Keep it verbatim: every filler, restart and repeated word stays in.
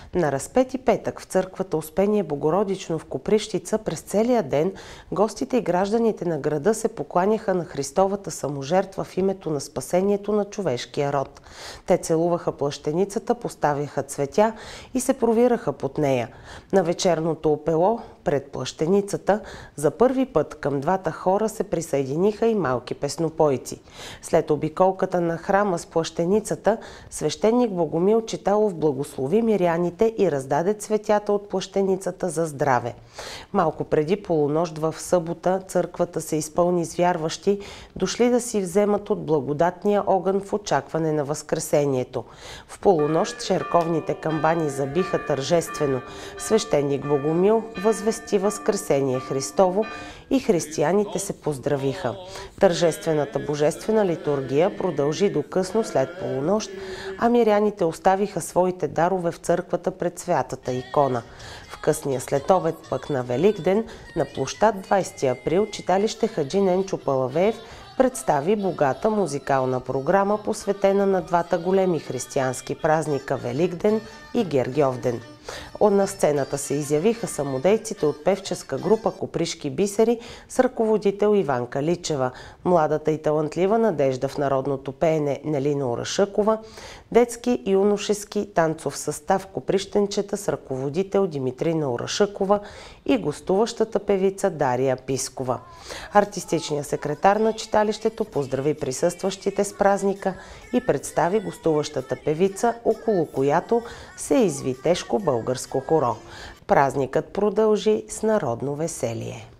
На Разпети петък в църквата Успение Богородично в Копривщица през целия ден гостите и гражданите на града се покланяха на Христовата саможертва в името на спасението на човешкия род. Те целуваха плащеницата, поставяха цветя и се провираха под нея. На вечерното опело пред плащеницата за първи път към двата хора се присъединиха и малки песнопойци. След обиколката на храма с плащеницата, свещеник Богомил Читалов благослови миряните и раздаде цветята от плащеницата за здраве. Малко преди полунощ в събота църквата се изпълни с вярващи, дошли да си вземат от благодатния огън в очакване на Възкресението. В полунощ черковните камбани забиха тържествено. Свещеник Богомил възвести Възкресение Христово и християните се поздравиха. Тържествената божествена литургия продължи до късно след полунощ, а миряните оставиха своите дарове в църквата пред святата икона. В късния следобед пък на Великден на площад двайсети април читалище Хаджи Ненчо Палавеев представи богата музикална програма, посветена на двата големи християнски празника Великден и Гергьовден. На сцената се изявиха самодейците от певческа група Копришки бисери с ръководител Иванка Личева, младата и талантлива надежда в народното пеене Нелина Орашъкова, детски и юношески танцов състав Коприщенчета с ръководител Димитрина Орашъкова и гостуващата певица Дария Пискова. Артистичният секретар на читалището поздрави присъстващите с празника и представи гостуващата певица, около която се изви тежко българско хоро. Празникът продължи с народно веселие.